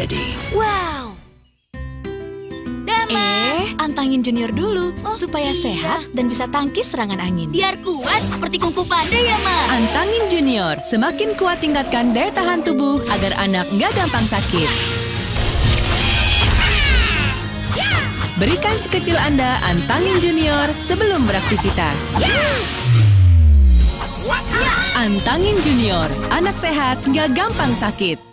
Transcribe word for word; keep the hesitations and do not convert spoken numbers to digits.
ready. Wow. Dama. Eh, antangin Junior dulu, Oh, supaya iya. sehat dan bisa tangkis serangan angin. Biar kuat seperti kungfu panda ya, Ma. Antangin Junior, semakin kuat tingkatkan daya tahan tubuh agar anak nggak gampang sakit. Berikan si kecil Anda Antangin Junior sebelum beraktivitas. Antangin Junior, anak sehat nggak gampang sakit.